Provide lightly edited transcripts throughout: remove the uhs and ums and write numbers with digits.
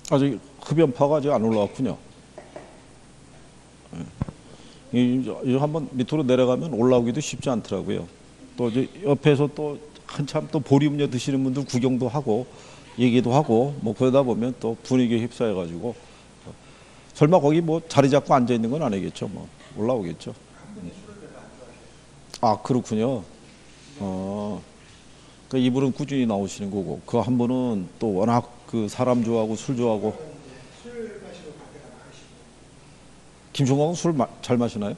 아직 흡연파가 아직 안 올라왔군요. 이 한번 밑으로 내려가면 올라오기도 쉽지 않더라고요. 또 이제 옆에서 또 한참 또 보리음료 드시는 분들 구경도 하고 얘기도 하고 뭐 그러다 보면 또 분위기에 휩싸여가지고 설마 거기 뭐 자리 잡고 앉아 있는 건 아니겠죠. 뭐 올라오겠죠. 아 그렇군요. 그 이분은 꾸준히 나오시는 거고 그 한 분은 또 워낙 그 사람 좋아하고 술 좋아하고. 김종국은 술 잘 마시나요?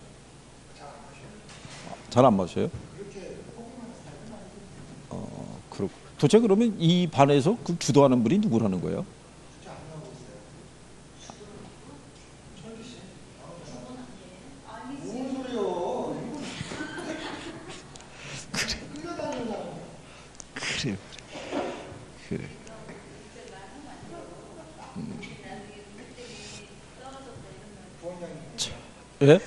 잘 안 마셔요? 그렇고. 도대체 그러면 이 반에서 그 주도하는 분이 누구라는 거예요? 그래, 그래. 예?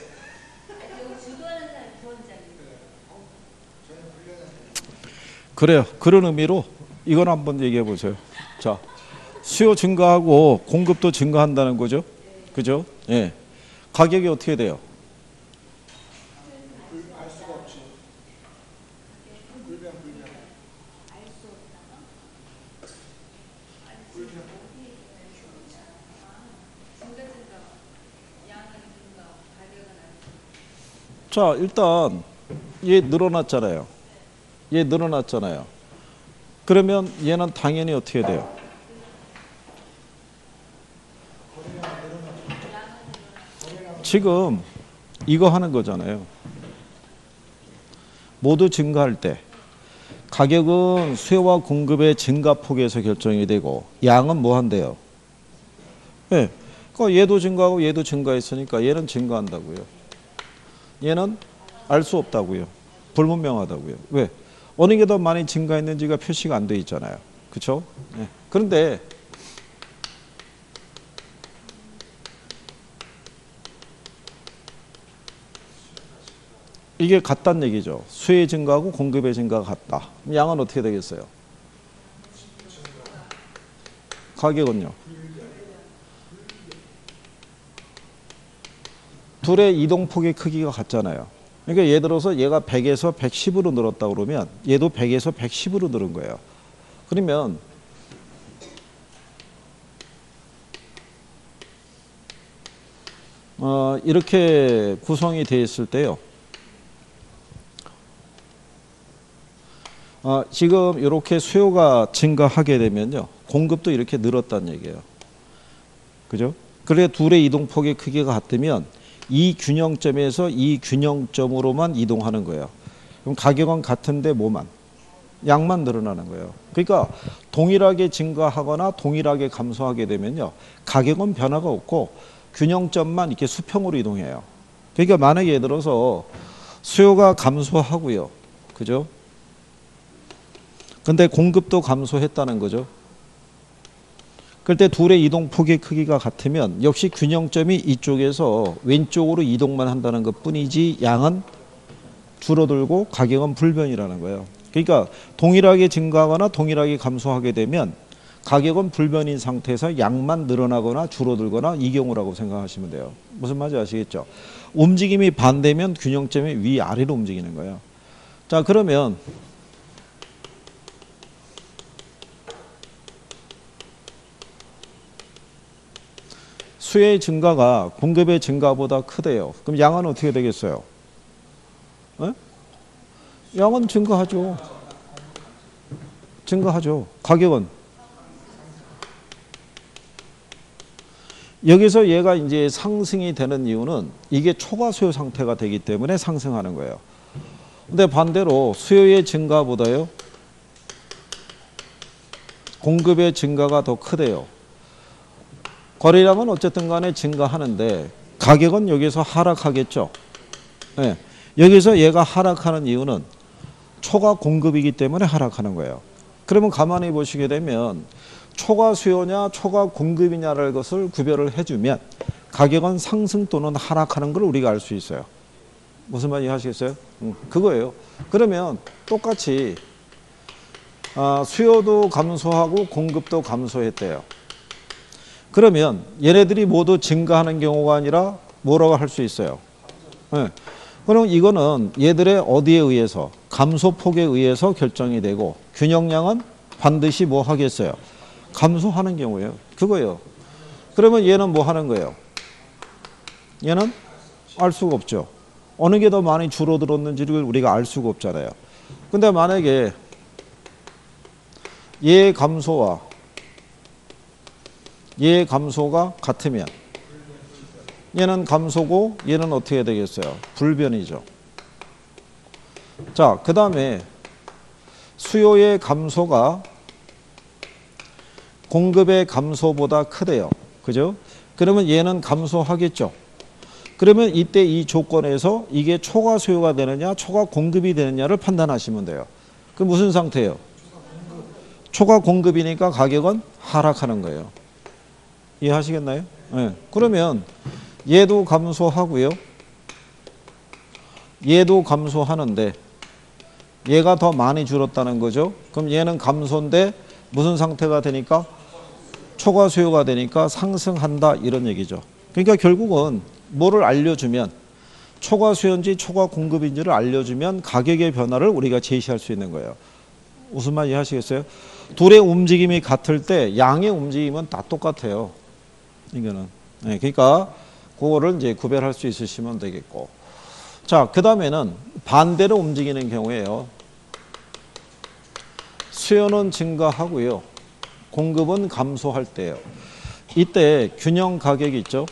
그래요. 그런 의미로 이건 한번 얘기해 보세요. 자, 수요 증가하고 공급도 증가한다는 거죠. 그죠? 예. 가격이 어떻게 돼요? 자, 일단 얘 늘어났잖아요. 얘 늘어났잖아요. 그러면 얘는 당연히 어떻게 돼요? 지금 이거 하는 거잖아요. 모두 증가할 때 가격은 수요와 공급의 증가폭에서 결정이 되고 양은 뭐 한대요? 예. 그러니까 얘도 증가하고 얘도 증가했으니까 얘는 증가한다고요. 얘는 알 수 없다고요. 불분명하다고요. 왜? 어느 게 더 많이 증가했는지가 표시가 안 돼 있잖아요. 그렇죠? 예. 그런데 이게 같다는 얘기죠. 수요의 증가하고 공급의 증가가 같다. 그럼 양은 어떻게 되겠어요? 가격은요? 둘의 이동폭의 크기가 같잖아요. 그러니까 예를 들어서 얘가 100에서 110으로 늘었다 그러면 얘도 100에서 110으로 늘은 거예요. 그러면 이렇게 구성이 되어 있을 때요. 지금 이렇게 수요가 증가하게 되면요. 공급도 이렇게 늘었다는 얘기예요. 그죠? 그래 둘의 이동폭의 크기가 같으면 이 균형점에서 이 균형점으로만 이동하는 거예요. 그럼 가격은 같은데 뭐만? 양만 늘어나는 거예요. 그러니까 동일하게 증가하거나 동일하게 감소하게 되면요. 가격은 변화가 없고 균형점만 이렇게 수평으로 이동해요. 그러니까 만약에 예를 들어서 수요가 감소하고요. 그죠? 근데 공급도 감소했다는 거죠. 그럴 때 둘의 이동폭의 크기가 같으면 역시 균형점이 이쪽에서 왼쪽으로 이동만 한다는 것 뿐이지 양은 줄어들고 가격은 불변이라는 거예요. 그러니까 동일하게 증가하거나 동일하게 감소하게 되면 가격은 불변인 상태에서 양만 늘어나거나 줄어들거나 이 경우라고 생각하시면 돼요. 무슨 말인지 아시겠죠? 움직임이 반대면 균형점이 위아래로 움직이는 거예요. 자, 그러면 수요의 증가가 공급의 증가보다 크대요. 그럼 양은 어떻게 되겠어요? 에? 양은 증가하죠. 증가하죠. 가격은 여기서 얘가 이제 상승이 되는 이유는 이게 초과 수요 상태가 되기 때문에 상승하는 거예요. 근데 반대로 수요의 증가보다요. 공급의 증가가 더 크대요. 거래량은 어쨌든 간에 증가하는데 가격은 여기서 하락하겠죠. 네. 여기서 얘가 하락하는 이유는 초과 공급이기 때문에 하락하는 거예요. 그러면 가만히 보시게 되면 초과 수요냐 초과 공급이냐를 것을 구별을 해주면 가격은 상승 또는 하락하는 걸 우리가 알 수 있어요. 무슨 말인지 아시겠어요? 그거예요. 그러면 똑같이 수요도 감소하고 공급도 감소했대요. 그러면 얘네들이 모두 증가하는 경우가 아니라 뭐라고 할 수 있어요? 네. 그럼 이거는 얘들의 어디에 의해서? 감소폭에 의해서 결정이 되고 균형량은 반드시 뭐 하겠어요? 감소하는 경우예요. 그거예요. 그러면 얘는 뭐 하는 거예요? 얘는 알 수가 없죠. 어느 게 더 많이 줄어들었는지를 우리가 알 수가 없잖아요. 근데 만약에 얘 감소와 얘 감소가 같으면 얘는 감소고 얘는 어떻게 되겠어요? 불변이죠. 자, 그 다음에 수요의 감소가 공급의 감소보다 크대요. 그죠? 그러면 얘는 감소하겠죠. 그러면 이때 이 조건에서 이게 초과 수요가 되느냐 초과 공급이 되느냐를 판단하시면 돼요. 그 무슨 상태예요? 초과 공급이니까 가격은 하락하는 거예요. 이해하시겠나요? 네. 그러면 얘도 감소하고요. 얘도 감소하는데 얘가 더 많이 줄었다는 거죠. 그럼 얘는 감소인데 무슨 상태가 되니까? 초과 수요가 되니까 상승한다 이런 얘기죠. 그러니까 결국은 뭐를 알려주면 초과 수요인지 초과 공급인지를 알려주면 가격의 변화를 우리가 제시할 수 있는 거예요. 무슨 말 이해하시겠어요? 둘의 움직임이 같을 때 양의 움직임은 다 똑같아요. 이거는. 네, 그러니까 그거를 이제 구별할 수 있으시면 되겠고. 자, 그 다음에는 반대로 움직이는 경우에요. 수요는 증가하고요. 공급은 감소할 때예요. 이때 균형 가격이 있죠.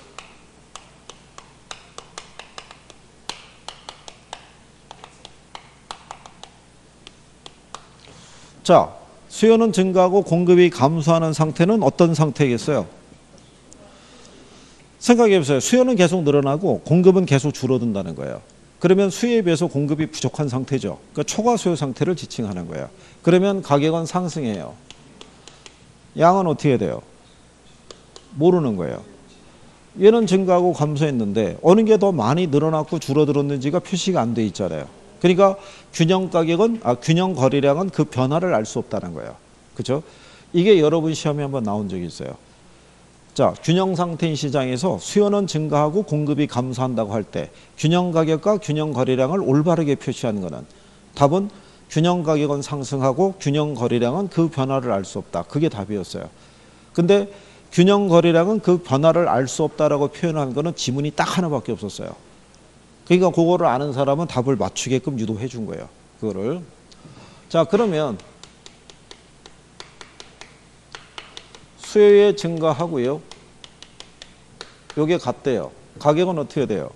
자, 수요는 증가하고 공급이 감소하는 상태는 어떤 상태겠어요? 생각해 보세요. 수요는 계속 늘어나고 공급은 계속 줄어든다는 거예요. 그러면 수요에 비해서 공급이 부족한 상태죠. 그러니까 초과 수요 상태를 지칭하는 거예요. 그러면 가격은 상승해요. 양은 어떻게 돼요? 모르는 거예요. 얘는 증가하고 감소했는데 어느 게 더 많이 늘어났고 줄어들었는지가 표시가 안 돼 있잖아요. 그러니까 균형 가격은 균형 거래량은 그 변화를 알 수 없다는 거예요. 그렇죠? 이게 여러분 시험에 한번 나온 적이 있어요. 자, 균형 상태인 시장에서 수요는 증가하고 공급이 감소한다고 할 때 균형 가격과 균형 거래량을 올바르게 표시하는 것은 답은 균형 가격은 상승하고 균형 거래량은 그 변화를 알 수 없다. 그게 답이었어요. 근데 균형 거래량은 그 변화를 알 수 없다라고 표현한 거는 지문이 딱 하나밖에 없었어요. 그러니까 그거를 아는 사람은 답을 맞추게끔 유도해 준 거예요. 그거를. 자, 그러면 수요에 증가하고요. 요게 같대요. 가격은 어떻게 돼요?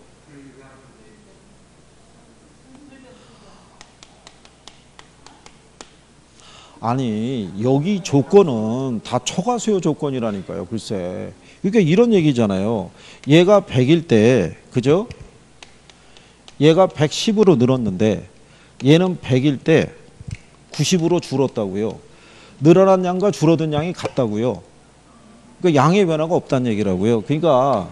아니, 여기 조건은 다 초과 수요 조건이라니까요. 글쎄. 그러니까 이런 얘기잖아요. 얘가 100일 때, 그죠? 얘가 110으로 늘었는데 얘는 100일 때 90으로 줄었다고요. 늘어난 양과 줄어든 양이 같다고요. 그러니까 양의 변화가 없다는 얘기라고요. 그러니까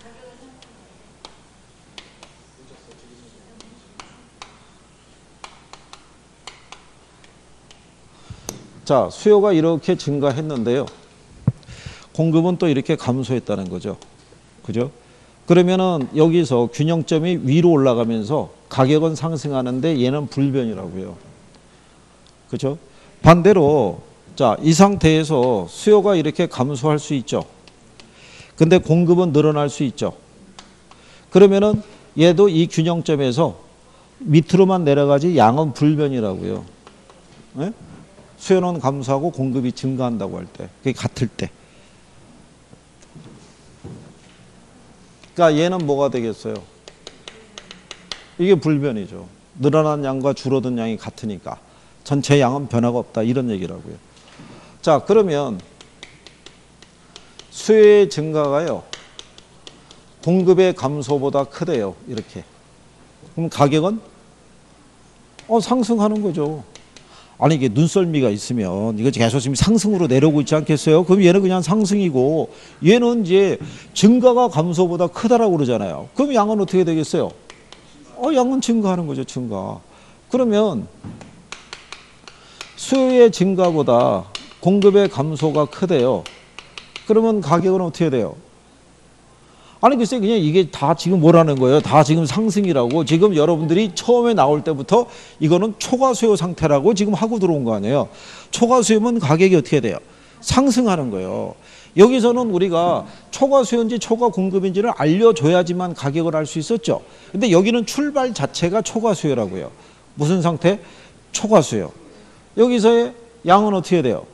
자, 수요가 이렇게 증가했는데요. 공급은 또 이렇게 감소했다는 거죠. 그죠? 그러면은 여기서 균형점이 위로 올라가면서 가격은 상승하는데 얘는 불변이라고요. 그죠? 반대로 자, 이 상태에서 수요가 이렇게 감소할 수 있죠. 근데 공급은 늘어날 수 있죠. 그러면은 얘도 이 균형점에서 밑으로만 내려가지 양은 불변이라고요. 네? 수요는 감소하고 공급이 증가한다고 할 때, 그게 같을 때. 그러니까 얘는 뭐가 되겠어요? 이게 불변이죠. 늘어난 양과 줄어든 양이 같으니까 전체 양은 변화가 없다 이런 얘기라고요. 자, 그러면 수요의 증가가요 공급의 감소보다 크대요. 이렇게. 그럼 가격은 상승하는 거죠. 아니 이게 눈썰미가 있으면 이거 계속 지금 상승으로 내려오고 있지 않겠어요? 그럼 얘는 그냥 상승이고 얘는 이제 증가가 감소보다 크다라고 그러잖아요. 그럼 양은 어떻게 되겠어요? 양은 증가하는 거죠. 증가. 그러면 수요의 증가보다 공급의 감소가 크대요. 그러면 가격은 어떻게 돼요? 아니 글쎄 그냥 이게 다 지금 뭐라는 거예요? 다 지금 상승이라고. 지금 여러분들이 처음에 나올 때부터 이거는 초과 수요 상태라고 지금 하고 들어온 거 아니에요. 초과 수요면 가격이 어떻게 돼요? 상승하는 거예요. 여기서는 우리가 초과 수요인지 초과 공급인지를 알려줘야지만 가격을 알 수 있었죠. 근데 여기는 출발 자체가 초과 수요라고요. 무슨 상태? 초과 수요. 여기서의 양은 어떻게 돼요?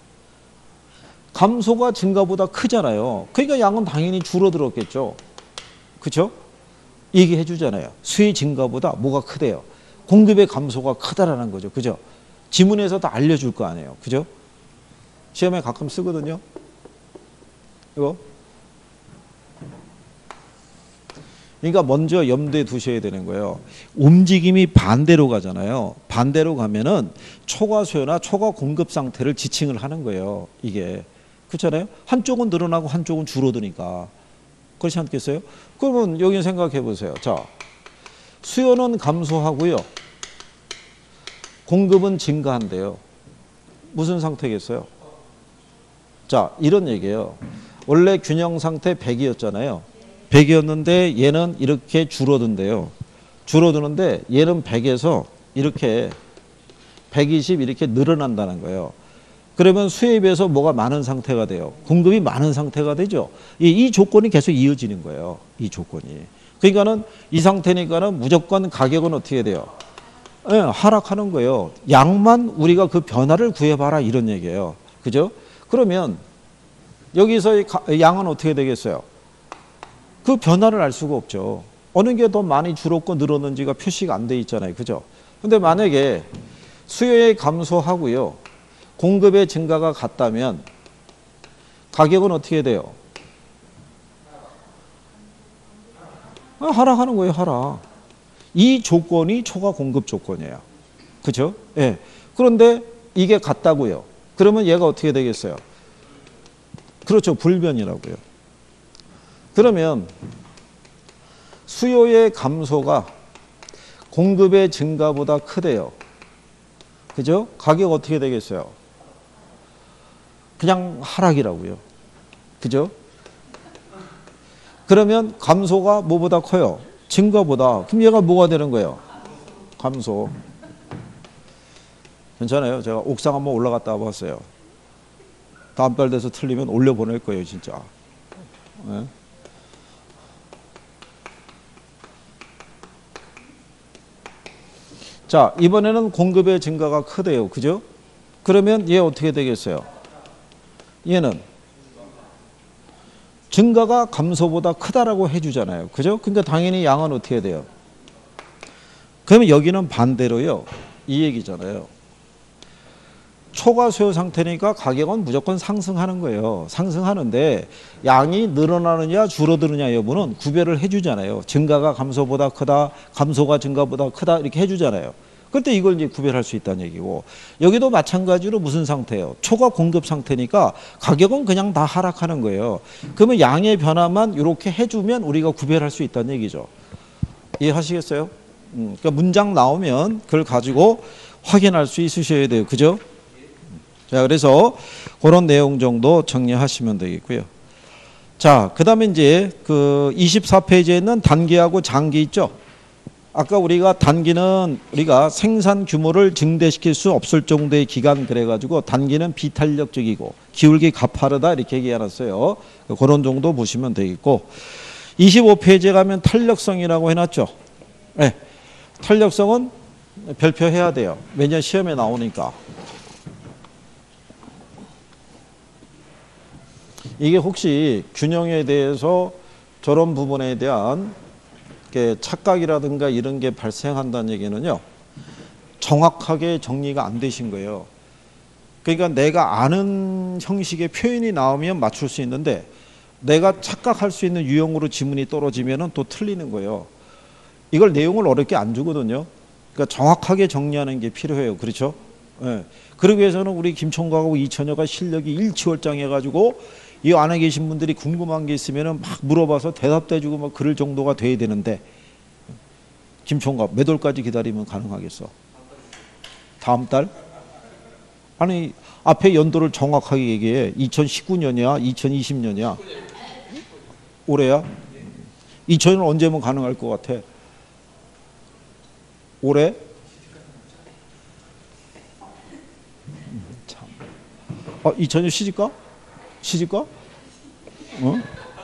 감소가 증가보다 크잖아요. 그러니까 양은 당연히 줄어들었겠죠. 그렇죠? 얘기해 주잖아요. 수의 증가보다 뭐가 크대요? 공급의 감소가 크다라는 거죠. 그죠? 지문에서 다 알려줄 거 아니에요. 그죠? 시험에 가끔 쓰거든요. 이거. 그러니까 먼저 염두에 두셔야 되는 거예요. 움직임이 반대로 가잖아요. 반대로 가면은 초과 수요나 초과 공급 상태를 지칭을 하는 거예요. 이게. 그렇잖아요. 한쪽은 늘어나고 한쪽은 줄어드니까. 그렇지 않겠어요? 그러면 여기 생각해 보세요. 자, 수요는 감소하고요. 공급은 증가한대요. 무슨 상태겠어요? 자, 이런 얘기예요. 원래 균형 상태 100이었잖아요. 100이었는데 얘는 이렇게 줄어든대요. 줄어드는데 얘는 100에서 이렇게 120 이렇게 늘어난다는 거예요. 그러면 수요에 비해서 뭐가 많은 상태가 돼요. 공급이 많은 상태가 되죠. 이 조건이 계속 이어지는 거예요. 이 조건이. 그러니까는 이 상태니까는 무조건 가격은 어떻게 돼요? 네, 하락하는 거예요. 양만 우리가 그 변화를 구해봐라 이런 얘기예요. 그죠? 그러면 여기서 양은 어떻게 되겠어요? 그 변화를 알 수가 없죠. 어느 게 더 많이 줄었고 늘었는지가 표시가 안 돼 있잖아요. 그죠? 근데 만약에 수요의 감소하고요. 공급의 증가가 같다면 가격은 어떻게 돼요? 하락하는 거예요. 하락. 이 조건이 초과 공급 조건이에요. 그죠? 예. 그런데 이게 같다고요. 그러면 얘가 어떻게 되겠어요? 그렇죠. 불변이라고요. 그러면 수요의 감소가 공급의 증가보다 크대요. 그죠? 가격 어떻게 되겠어요? 그냥 하락이라고요. 그죠? 그러면 감소가 뭐보다 커요? 증가보다. 그럼 얘가 뭐가 되는 거예요? 감소. 괜찮아요. 제가 옥상 한번 올라갔다 와봤어요. 다음 달 돼서 틀리면 올려보낼 거예요. 진짜. 네? 자, 이번에는 공급의 증가가 크대요. 그죠? 그러면 얘 어떻게 되겠어요? 얘는 증가가 감소보다 크다라고 해주잖아요. 그죠? 그러니까 당연히 양은 어떻게 돼요? 그러면 여기는 반대로요. 이 얘기잖아요. 초과 수요 상태니까 가격은 무조건 상승하는 거예요. 상승하는데 양이 늘어나느냐 줄어드느냐 여부는 구별을 해주잖아요. 증가가 감소보다 크다, 감소가 증가보다 크다 이렇게 해주잖아요. 그때 이걸 이제 구별할 수 있다는 얘기고 여기도 마찬가지로 무슨 상태예요? 초과 공급 상태니까 가격은 그냥 다 하락하는 거예요. 그러면 양의 변화만 이렇게 해주면 우리가 구별할 수 있다는 얘기죠. 이해하시겠어요? 그러니까 문장 나오면 그걸 가지고 확인할 수 있으셔야 돼요. 그죠? 자, 그래서 그런 내용 정도 정리하시면 되겠고요. 자, 그 다음에 이제 그 24페이지에 있는 단기하고 장기 있죠? 아까 우리가 단기는 우리가 생산 규모를 증대시킬 수 없을 정도의 기간 그래가지고 단기는 비탄력적이고 기울기 가파르다 이렇게 얘기해놨어요. 그런 정도 보시면 되겠고 25페이지에 가면 탄력성이라고 해놨죠. 네. 탄력성은 별표해야 돼요. 매년 시험에 나오니까. 이게 혹시 균형에 대해서 저런 부분에 대한 착각이라든가 이런 게 발생한다는 얘기는요. 정확하게 정리가 안 되신 거예요. 그러니까 내가 아는 형식의 표현이 나오면 맞출 수 있는데 내가 착각할 수 있는 유형으로 지문이 떨어지면 또 틀리는 거예요. 이걸 내용을 어렵게 안 주거든요. 그러니까 정확하게 정리하는 게 필요해요. 그렇죠? 네. 그러기 위해서는 우리 김총각하고 이처녀가 실력이 일치월장해가지고 이 안에 계신 분들이 궁금한 게 있으면 막 물어봐서 대답도 해주고 막 그럴 정도가 돼야 되는데 김총각 몇 월까지 기다리면 가능하겠어? 다음 달? 아니 앞에 연도를 정확하게 얘기해. 2019년이야? 2020년이야? 올해야? 2000년 언제면 가능할 것 같아? 올해? 참. 2000년 시집가? 시집가? 어?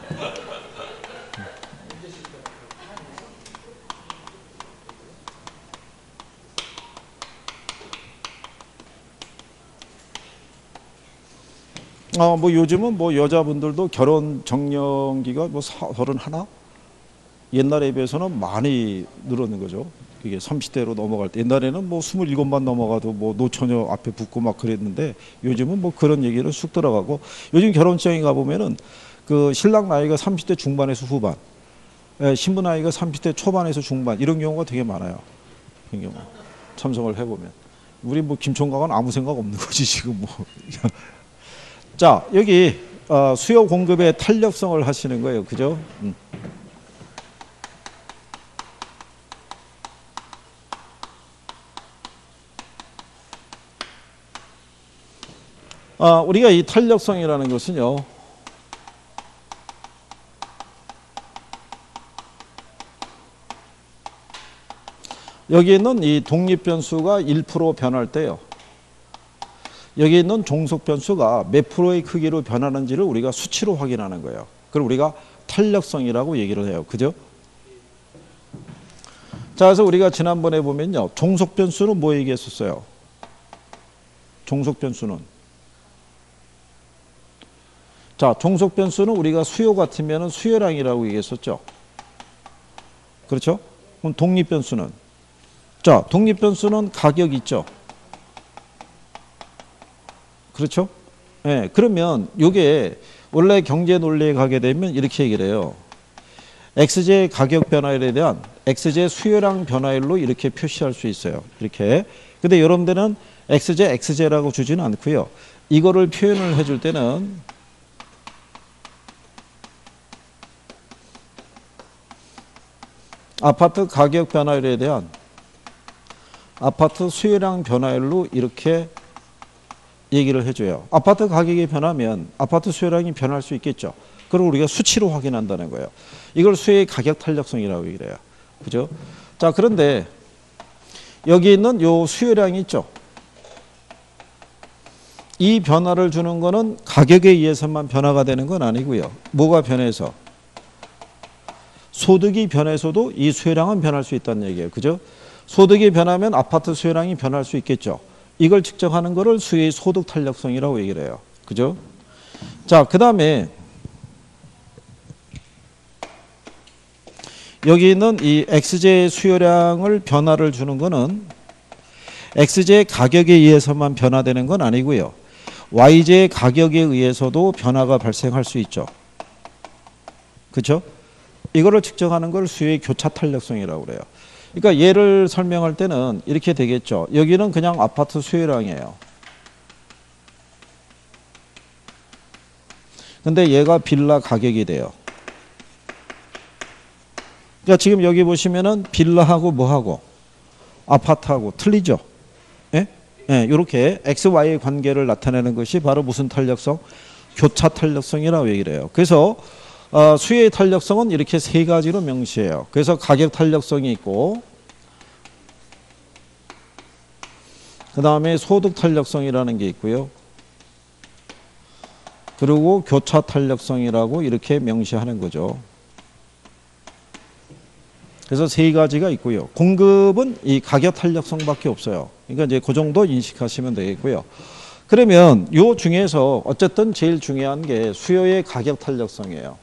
뭐 요즘은 뭐 여자분들도 결혼 정년기가 뭐 31? 옛날에 비해서는 많이 늘었는 거죠. 그게 30대로 넘어갈 때. 옛날에는 뭐 27만 넘어가도 뭐 노처녀 앞에 붙고 막 그랬는데 요즘은 뭐 그런 얘기는 쑥 들어가고 요즘 결혼식장에 가보면은 그 신랑 나이가 30대 중반에서 후반, 신부 나이가 30대 초반에서 중반 이런 경우가 되게 많아요. 그런 경우 참석을 해보면. 우리 뭐 김총각은 아무 생각 없는 거지 지금 뭐. 자, 여기 수요 공급의 탄력성을 하시는 거예요. 그죠? 우리가 이 탄력성이라는 것은요. 여기 있는 이 독립 변수가 1% 변할 때요. 여기 있는 종속 변수가 몇 프로의 크기로 변하는지를 우리가 수치로 확인하는 거예요. 그걸 우리가 탄력성이라고 얘기를 해요. 그죠? 자, 그래서 우리가 지난번에 보면요. 종속 변수는 뭐 얘기했었어요? 종속 변수는. 자, 종속 변수는 우리가 수요 같으면 수요량이라고 얘기했었죠. 그렇죠? 그럼 독립 변수는? 자, 독립 변수는 가격 있죠. 그렇죠? 네, 그러면 이게 원래 경제 논리에 가게 되면 이렇게 얘기를 해요. X제의 가격 변화율에 대한 X제 수요량 변화율로 이렇게 표시할 수 있어요. 이렇게. 근데 여러분들은 X제, X제라고 주지는 않고요. 이거를 표현을 해줄 때는 아파트 가격 변화율에 대한 아파트 수요량 변화율로 이렇게 얘기를 해줘요. 아파트 가격이 변하면 아파트 수요량이 변할 수 있겠죠. 그걸 우리가 수치로 확인한다는 거예요. 이걸 수요의 가격 탄력성이라고 얘기를 해요. 그죠? 자, 그런데 여기 있는 요 수요량이 있죠. 이 변화를 주는 거는 가격에 의해서만 변화가 되는 건 아니고요. 뭐가 변해서? 소득이 변해서도 이 수요량은 변할 수 있다는 얘기예요. 그죠? 소득이 변하면 아파트 수요량이 변할 수 있겠죠. 이걸 측정하는 거를 수요의 소득 탄력성이라고 얘기를 해요. 그죠? 자, 그 다음에 여기 있는 이 X제의 수요량을 변화를 주는 거는 X제의 가격에 의해서만 변화되는 건 아니고요. Y제의 가격에 의해서도 변화가 발생할 수 있죠. 그렇죠? 이거를 측정하는 걸 수요의 교차 탄력성이라고 그래요. 그러니까 얘를 설명할 때는 이렇게 되겠죠. 여기는 그냥 아파트 수요량이에요. 근데 얘가 빌라 가격이 돼요. 그러니까 지금 여기 보시면은 빌라하고 뭐하고 아파트하고 틀리죠. 예? 예, 이렇게 XY의 관계를 나타내는 것이 바로 무슨 탄력성? 교차 탄력성이라고 얘기를 해요. 그래서 수요의 탄력성은 이렇게 세 가지로 명시해요. 그래서 가격 탄력성이 있고 그 다음에 소득 탄력성이라는 게 있고요. 그리고 교차 탄력성이라고 이렇게 명시하는 거죠. 그래서 세 가지가 있고요. 공급은 이 가격 탄력성밖에 없어요. 그러니까 이제 그 정도 인식하시면 되겠고요. 그러면 요 중에서 어쨌든 제일 중요한 게 수요의 가격 탄력성이에요.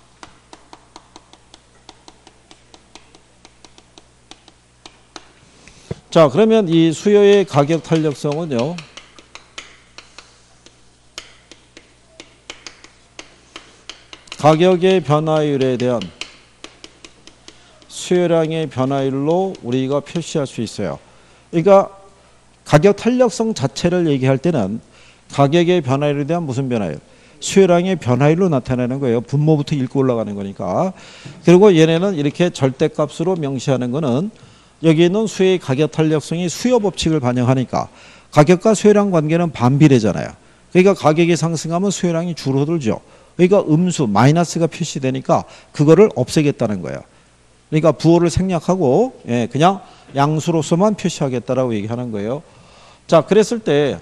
자, 그러면 이 수요의 가격 탄력성은요. 가격의 변화율에 대한 수요량의 변화율로 우리가 표시할 수 있어요. 그러니까 가격 탄력성 자체를 얘기할 때는 가격의 변화율에 대한 무슨 변화율? 수요량의 변화율로 나타내는 거예요. 분모부터 읽고 올라가는 거니까. 그리고 얘네는 이렇게 절대값으로 명시하는 거는 여기 있는 수요의 가격 탄력성이 수요 법칙을 반영하니까 가격과 수요량 관계는 반비례잖아요. 그러니까 가격이 상승하면 수요량이 줄어들죠. 그러니까 음수 마이너스가 표시되니까 그거를 없애겠다는 거예요. 그러니까 부호를 생략하고 그냥 양수로서만 표시하겠다라고 얘기하는 거예요. 자, 그랬을 때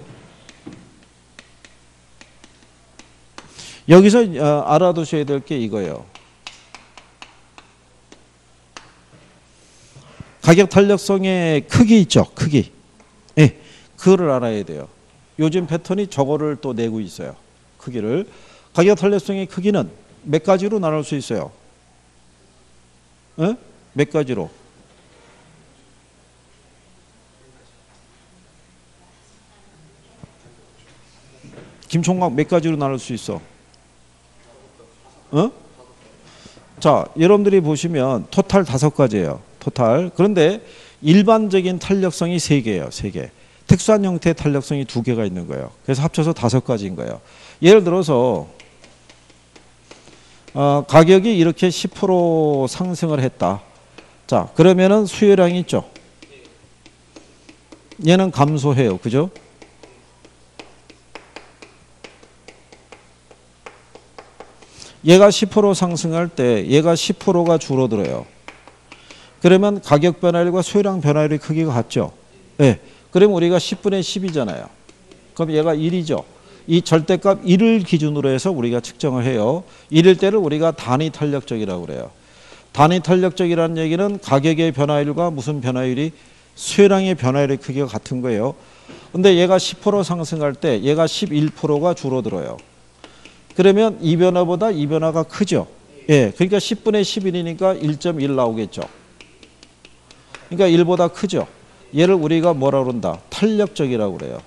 여기서 알아두셔야 될 게 이거예요. 가격 탄력성의 크기 있죠. 크기. 그거를 알아야 돼요. 요즘 패턴이 저거를 또 내고 있어요. 크기를. 가격 탄력성의 크기는 몇 가지로 나눌 수 있어요? 몇 가지로? 김총각 몇 가지로 나눌 수 있어? 자, 여러분들이 보시면 토탈 5가지예요. 토탈. 그런데 일반적인 탄력성이 3개예요. 3개. 특수한 형태의 탄력성이 2개가 있는 거예요. 그래서 합쳐서 5가지인 거예요. 예를 들어서 가격이 이렇게 10% 상승을 했다. 자, 그러면은 수요량이 있죠. 얘는 감소해요. 그죠? 얘가 10% 상승할 때 얘가 10%가 줄어들어요. 그러면 가격 변화율과 수요량 변화율의 크기가 같죠. 네. 그러면 우리가 10분의 10이잖아요. 그럼 얘가 1이죠. 이 절대값 1을 기준으로 해서 우리가 측정을 해요. 1일 때를 우리가 단위 탄력적이라고 그래요. 단위 탄력적이라는 얘기는 가격의 변화율과 무슨 변화율이 수요량의 변화율의 크기가 같은 거예요. 근데 얘가 10% 상승할 때 얘가 11%가 줄어들어요. 그러면 이 변화보다 이 변화가 크죠. 예, 그러니까 10분의 11이니까 1.1 나오겠죠. 그러니까 1보다 크죠. 얘를 우리가 뭐라 그런다? 탄력적이라고 그래요.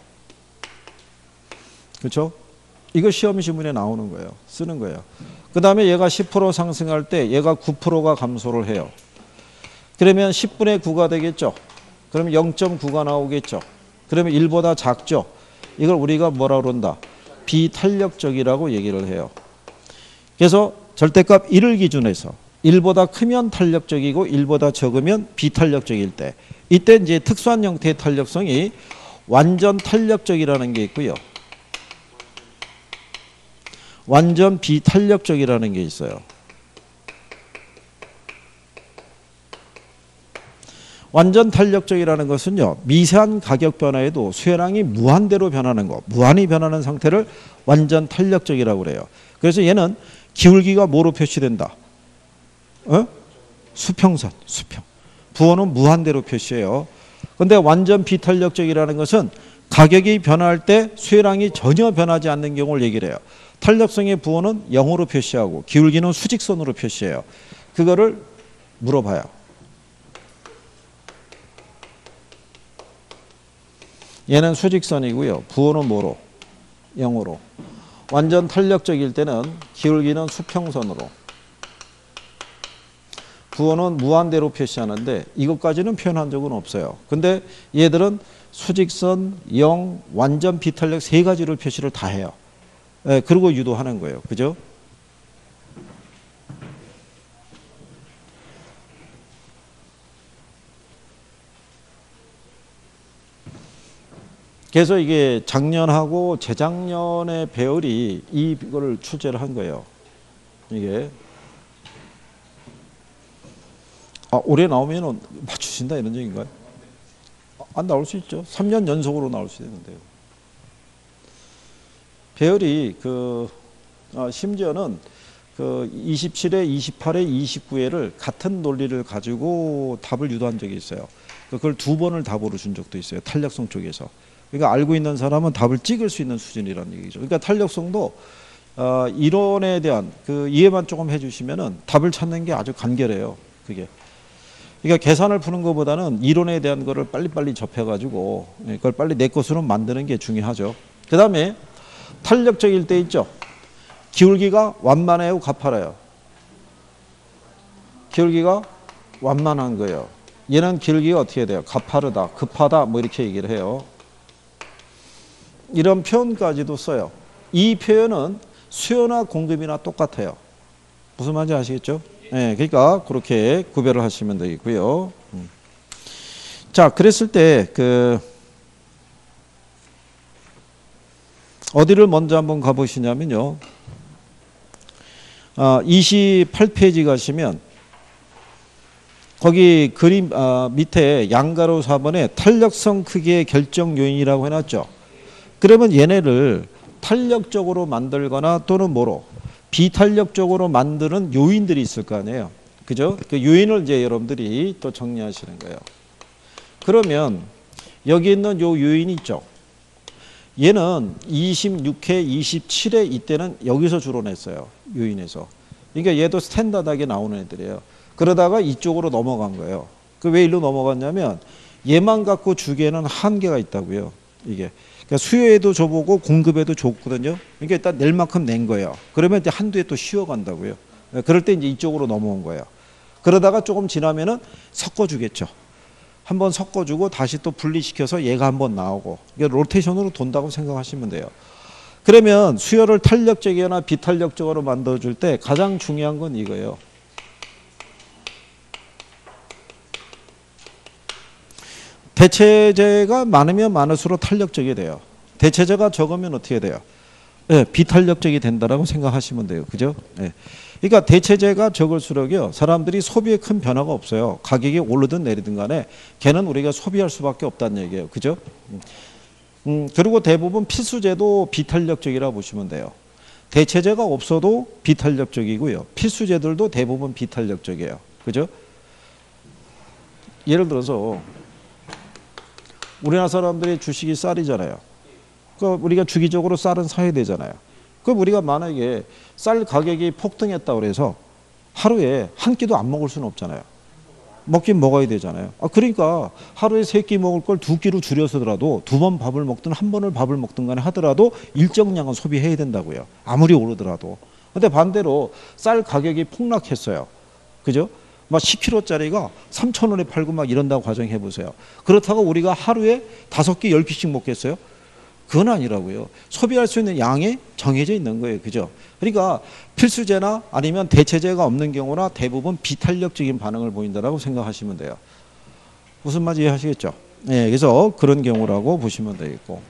그렇죠? 이거 시험 지문에 나오는 거예요. 쓰는 거예요. 그 다음에 얘가 10% 상승할 때 얘가 9%가 감소를 해요. 그러면 10분의 9가 되겠죠. 그러면 0.9가 나오겠죠. 그러면 1보다 작죠. 이걸 우리가 뭐라 그런다? 비탄력적이라고 얘기를 해요. 그래서 절대값 1을 기준해서 1보다 크면 탄력적이고 1보다 적으면 비탄력적일 때, 이때 이제 특수한 형태의 탄력성이 완전 탄력적이라는 게 있고요. 완전 비탄력적이라는 게 있어요. 완전 탄력적이라는 것은요, 미세한 가격 변화에도 수요량이 무한대로 변하는 거, 무한히 변하는 상태를 완전 탄력적이라고 그래요. 그래서 얘는 기울기가 뭐로 표시된다? 수평선, 수평. 부호는 무한대로 표시해요. 그런데 완전 비탄력적이라는 것은 가격이 변할 때 수요량이 전혀 변하지 않는 경우를 얘기를 해요. 탄력성의 부호는 0으로 표시하고 기울기는 수직선으로 표시해요. 그거를 물어봐요. 얘는 수직선이고요. 부호는 뭐로? 0으로. 완전 탄력적일 때는 기울기는 수평선으로. 부호는 무한대로 표시하는데 이것까지는 표현한 적은 없어요. 근데 얘들은 수직선, 0, 완전 비탄력 3가지를 표시를 다 해요. 예, 그리고 유도하는 거예요. 그죠? 그래서 이게 작년하고 재작년의 배열이 이거를 출제를 한 거예요. 이게 올해 나오면 맞추신다 이런 얘기인가요? 안 나올 수 있죠. 3년 연속으로 나올 수 있는데요. 배열이 심지어는 27회, 28회, 29회를 같은 논리를 가지고 답을 유도한 적이 있어요. 그걸 2번을 답으로 준 적도 있어요. 탄력성 쪽에서. 그러니까 알고 있는 사람은 답을 찍을 수 있는 수준이라는 얘기죠. 그러니까 탄력성도 이론에 대한 이해만 조금 해주시면은 답을 찾는 게 아주 간결해요. 그게. 그러니까 계산을 푸는 것보다는 이론에 대한 거를 빨리빨리 접해가지고 그걸 빨리 내 것으로 만드는 게 중요하죠. 그 다음에 탄력적일 때 있죠. 기울기가 완만해요, 가파라요? 기울기가 완만한 거예요. 얘는 기울기가 어떻게 돼요? 가파르다, 급하다 뭐 이렇게 얘기를 해요. 이런 표현까지도 써요. 이 표현은 수요나 공급이나 똑같아요. 무슨 말인지 아시겠죠? 네, 그러니까 그렇게 구별을 하시면 되겠고요. 자, 그랬을 때 어디를 먼저 한번 가보시냐면요. 28페이지 가시면 거기 그림 밑에 양가로 4번에 탄력성 크기의 결정 요인이라고 해놨죠. 그러면 얘네를 탄력적으로 만들거나 또는 뭐로 비탄력적으로 만드는 요인들이 있을 거 아니에요. 그죠? 그 요인을 이제 여러분들이 또 정리하시는 거예요. 그러면 여기 있는 요 요인이 있죠. 얘는 26회, 27회 이때는 여기서 주로 냈어요. 요인에서. 그러니까 얘도 스탠다드하게 나오는 애들이에요. 그러다가 이쪽으로 넘어간 거예요. 그 왜 일로 넘어갔냐면 얘만 갖고 주기에는 한계가 있다고요. 이게. 그러니까 수요에도 줘보고 공급에도 줬거든요. 그러니까 일단 낼 만큼 낸 거예요. 그러면 이제 한두 해 또 쉬어간다고요. 그럴 때 이제 이쪽으로 넘어온 거예요. 그러다가 조금 지나면은 섞어주겠죠. 한번 섞어주고 다시 또 분리시켜서 얘가 한번 나오고 이게 로테이션으로 돈다고 생각하시면 돼요. 그러면 수요를 탄력적이거나 비탄력적으로 만들어줄 때 가장 중요한 건 이거예요. 대체재가 많으면 많을수록 탄력적이 돼요. 대체재가 적으면 어떻게 돼요? 네, 비탄력적이 된다라고 생각하시면 돼요. 그죠? 네. 그러니까 대체재가 적을수록요 사람들이 소비에 큰 변화가 없어요. 가격이 오르든 내리든 간에 걔는 우리가 소비할 수밖에 없다는 얘기예요. 그죠? 그리고 대부분 필수재도 비탄력적이라 보시면 돼요. 대체재가 없어도 비탄력적이고요. 필수재들도 대부분 비탄력적이에요. 그죠? 예를 들어서 우리나라 사람들이 주식이 쌀이잖아요. 그러니까 우리가 주기적으로 쌀은 사야 되잖아요. 그럼 우리가 만약에 쌀 가격이 폭등했다고 해서 하루에 한 끼도 안 먹을 수는 없잖아요. 먹긴 먹어야 되잖아요. 그러니까 하루에 3끼 먹을 걸 2끼로 줄여서라도 2번 밥을 먹든 1번을 밥을 먹든 간에 하더라도 일정량은 소비해야 된다고요. 아무리 오르더라도. 근데 반대로 쌀 가격이 폭락했어요. 그죠? 막 10kg짜리가 3,000원에 팔고 막 이런다고 가정해 보세요. 그렇다고 우리가 하루에 5끼, 10끼씩 먹겠어요? 그건 아니라고요. 소비할 수 있는 양이 정해져 있는 거예요. 그죠? 그러니까 필수재나 아니면 대체재가 없는 경우나 대부분 비탄력적인 반응을 보인다라고 생각하시면 돼요. 무슨 말인지 이해하시겠죠? 네, 그래서 그런 경우라고 보시면 되겠고.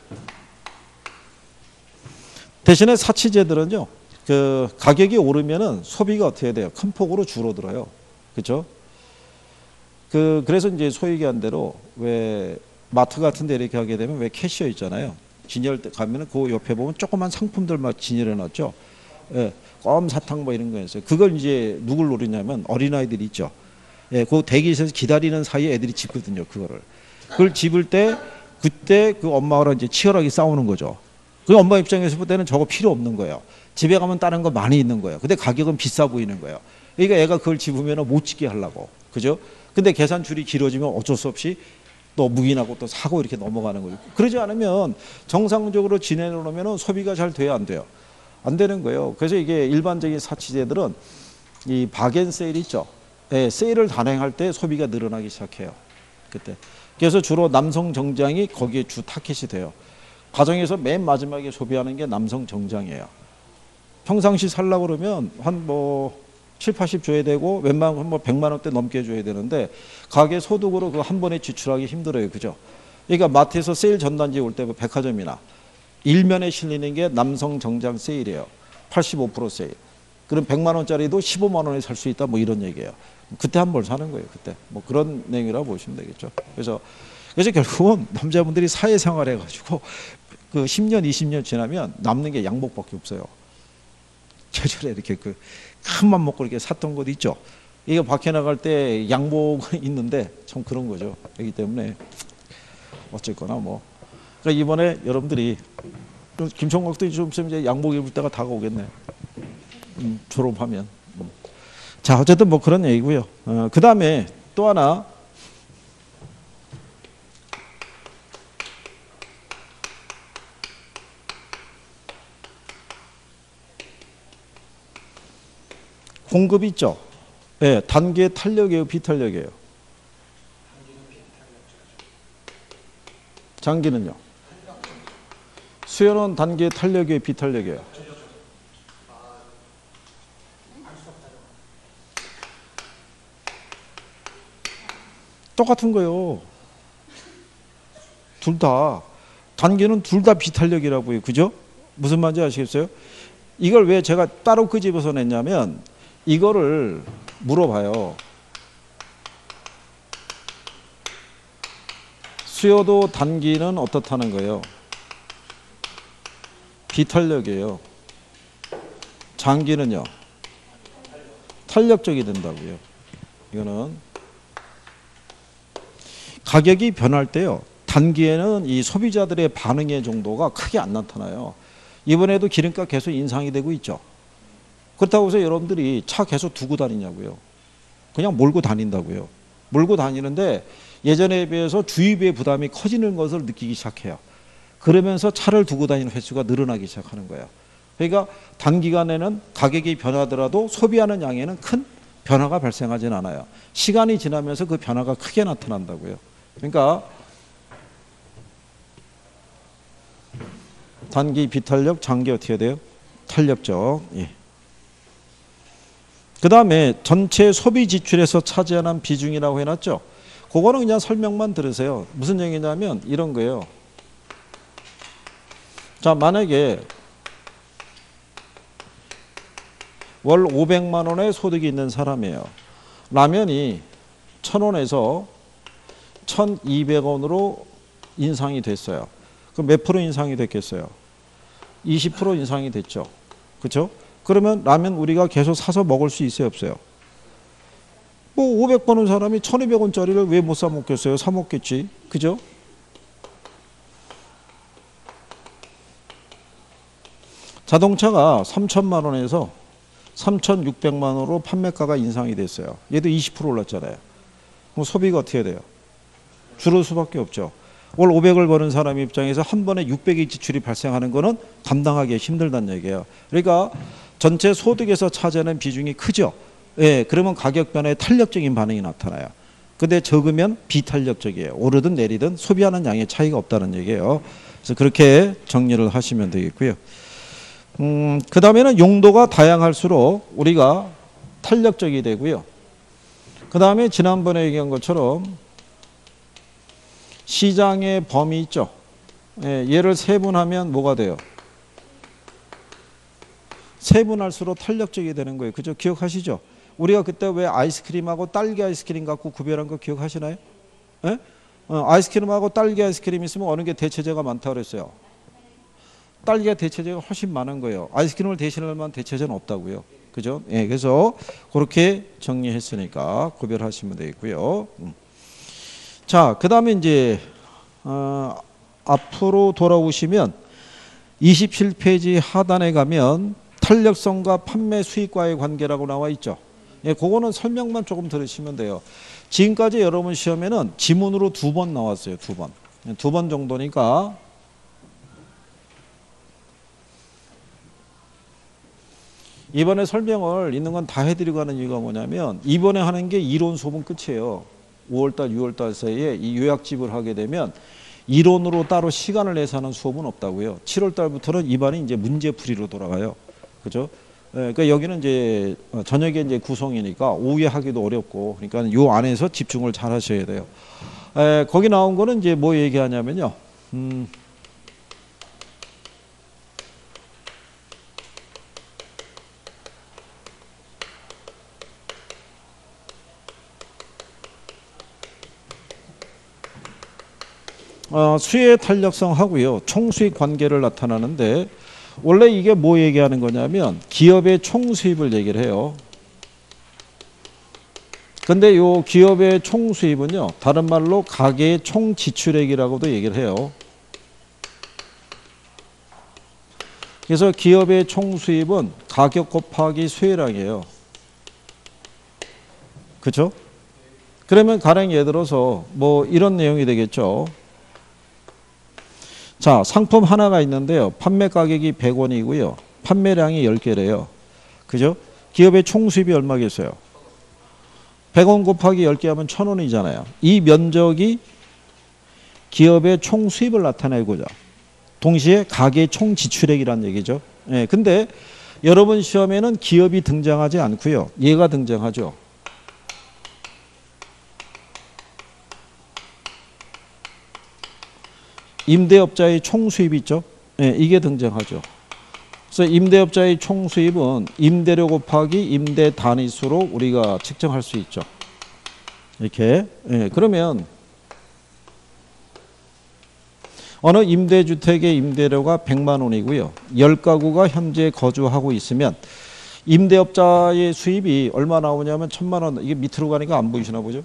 대신에 사치재들은요. 그 가격이 오르면은 소비가 어떻게 돼요? 큰 폭으로 줄어들어요. 그렇죠? 그래서 이제 소위 얘기한 대로 왜 마트 같은 데 이렇게 하게 되면 왜 캐시어 있잖아요. 진열 때 가면은 그 옆에 보면 조그만 상품들 막 진열해 놨죠. 예, 껌 사탕 뭐 이런 거 있어요. 그걸 이제 누굴 노리냐면 어린아이들이 있죠. 예, 그 대기실에서 기다리는 사이에 애들이 집거든요. 그걸 집을 때 그때 그 엄마랑 이제 치열하게 싸우는 거죠. 그 엄마 입장에서 볼 때는 저거 필요 없는 거예요. 집에 가면 다른 거 많이 있는 거예요. 근데 가격은 비싸 보이는 거예요. 그러니까 애가 그걸 집으면 못 집게 하려고. 그죠? 근데 계산줄이 길어지면 어쩔 수 없이 또 묵인하고 또 사고 이렇게 넘어가는 거예요. 그러지 않으면 정상적으로 지내놓으면 소비가 잘 돼야 안 돼요. 안 되는 거예요. 그래서 이게 일반적인 사치재들은 이 박앤세일 있죠. 네, 세일을 단행할 때 소비가 늘어나기 시작해요. 그때. 그래서 주로 남성 정장이 거기에 주 타켓이 돼요. 가정에서 맨 마지막에 소비하는 게 남성 정장이에요. 평상시 살려고 그러면 한 뭐 7, 80 줘야 되고 웬만하면 뭐 100만 원대 넘게 줘야 되는데 가게 소득으로 그 한 번에 지출하기 힘들어요. 그죠? 그러니까 마트에서 세일 전단지 올 때 백화점이나 일면에 실리는 게 남성 정장 세일이에요. 85% 세일. 그럼 100만 원짜리도 15만 원에 살 수 있다 뭐 이런 얘기예요. 그때 한 벌 사는 거예요. 그때. 뭐 그런 내용이라고 보시면 되겠죠. 그래서 결국은 남자분들이 사회생활 해가지고 그 10년, 20년 지나면 남는 게 양복밖에 없어요. 제절에 이렇게 그 큰 맘 먹고 이렇게 샀던 곳 있죠. 이거 밖에 나갈 때 양복은 있는데 참 그런 거죠. 그렇기 때문에 어쨌거나 뭐. 그러니까 이번에 여러분들이 김총각도 좀 있으면 이제 양복 입을 때가 다가오겠네. 졸업하면. 자, 어쨌든 뭐 그런 얘기고요. 그 다음에 또 하나. 공급 있죠. 네, 단계 탄력이에요, 비탄력이에요. 장기는요. 수요는 단계 탄력이에요, 비탄력이에요. 똑같은 거예요. 둘 다 단기는 둘 다 비탄력이라고요. 그죠? 무슨 말인지 아시겠어요? 이걸 왜 제가 따로 끄집어서 냈냐면 이거를 물어봐요. 수요도 단기는 어떻다는 거예요? 비탄력이에요. 장기는요? 탄력적이 된다고요. 이거는 가격이 변할 때요. 단기에는 이 소비자들의 반응의 정도가 크게 안 나타나요. 이번에도 기름값 계속 인상이 되고 있죠. 그렇다고 해서 여러분들이 차 계속 두고 다니냐고요. 그냥 몰고 다닌다고요. 몰고 다니는데 예전에 비해서 주유비의 부담이 커지는 것을 느끼기 시작해요. 그러면서 차를 두고 다니는 횟수가 늘어나기 시작하는 거예요. 그러니까 단기간에는 가격이 변하더라도 소비하는 양에는 큰 변화가 발생하지는 않아요. 시간이 지나면서 그 변화가 크게 나타난다고요. 그러니까 단기 비탄력, 장기 어떻게 돼요? 탄력적. 예. 그 다음에 전체 소비 지출에서 차지하는 비중이라고 해놨죠. 그거는 그냥 설명만 들으세요. 무슨 얘기냐면 이런 거예요. 자, 만약에 월 500만 원의 소득이 있는 사람이에요. 라면이 1,000원에서 1,200원으로 인상이 됐어요. 그럼 몇 프로 인상이 됐겠어요? 20% 인상이 됐죠. 그렇죠? 그러면 라면 우리가 계속 사서 먹을 수 있어요, 없어요? 뭐 500번은 사람이 1,200원짜리를 왜 못 사 먹겠어요? 사 먹겠지. 그죠? 자동차가 3천만 원에서 3,600만 원으로 판매가가 인상이 됐어요. 얘도 20% 올랐잖아요. 그럼 소비가 어떻게 돼요? 줄을 수밖에 없죠. 월 500을 버는 사람 입장에서 한 번에 600의 지출이 발생하는 거는 감당하기 힘들다는 얘기예요. 그러니까 전체 소득에서 차지하는 비중이 크죠. 예, 그러면 가격 변화에 탄력적인 반응이 나타나요. 근데 적으면 비탄력적이에요. 오르든 내리든 소비하는 양의 차이가 없다는 얘기예요. 그래서 그렇게 정리를 하시면 되겠고요. 그 다음에는 용도가 다양할수록 우리가 탄력적이 되고요. 그 다음에 지난번에 얘기한 것처럼 시장의 범위 있죠. 예, 얘를 세분하면 뭐가 돼요? 세분할수록 탄력적이 되는 거예요. 그죠? 기억하시죠? 우리가 그때 왜 아이스크림하고 딸기 아이스크림 갖고 구별한 거 기억하시나요? 예? 아이스크림하고 딸기 아이스크림 있으면 어느 게 대체제가 많다고 그랬어요? 딸기가 대체제가 훨씬 많은 거예요. 아이스크림을 대신할 만한 대체제는 없다고요. 그죠? 예, 그래서 그렇게 정리했으니까 구별하시면 되겠고요. 자, 그 다음에 이제 앞으로 돌아오시면 27페이지 하단에 가면 탄력성과 판매 수익과의 관계라고 나와 있죠. 예, 그거는 설명만 조금 들으시면 돼요. 지금까지 여러분 시험에는 지문으로 2번 나왔어요. 2번. 2번 정도니까 이번에 설명을 있는 건 다 해드리고 하는 이유가 뭐냐면 이번에 하는 게 이론 수업은 끝이에요. 5월달, 6월달 사이에 이 요약집을 하게 되면 이론으로 따로 시간을 내서 하는 수업은 없다고요. 7월달부터는 이반이 이제 문제풀이로 돌아가요. 그죠? 그러니까 여기는 이제 저녁에 이제 구성이니까 오후에 하기도 어렵고 그러니까 요 안에서 집중을 잘 하셔야 돼요. 거기 나온 거는 이제 뭐 얘기하냐면요. 수의 탄력성 하고요. 총수익 관계를 나타나는데 원래 이게 뭐 얘기하는 거냐면 기업의 총수입을 얘기를 해요. 근데 요 기업의 총수입은요. 다른 말로 가계의 총지출액이라고도 얘기를 해요. 그래서 기업의 총수입은 가격 곱하기 수혜량이에요. 그렇죠? 그러면 가령 예를 들어서 뭐 이런 내용이 되겠죠. 자, 상품 하나가 있는데요. 판매 가격이 100원이고요. 판매량이 10개래요. 그죠? 기업의 총수입이 얼마겠어요? 100원 곱하기 10개 하면 1,000원이잖아요. 이 면적이 기업의 총수입을 나타내고자 동시에 가계의 총지출액이라는 얘기죠. 예, 근데 여러분 시험에는 기업이 등장하지 않고요. 얘가 등장하죠. 임대업자의 총 수입이 있죠. 예, 이게 등장하죠. 그래서 임대업자의 총 수입은 임대료 곱하기 임대 단위수로 우리가 측정할 수 있죠. 이렇게. 예, 그러면 어느 임대주택의 임대료가 100만 원이고요. 10가구가 현재 거주하고 있으면 임대업자의 수입이 얼마 나오냐면 1000만 원. 이게 밑으로 가니까 안 보이시나 보죠?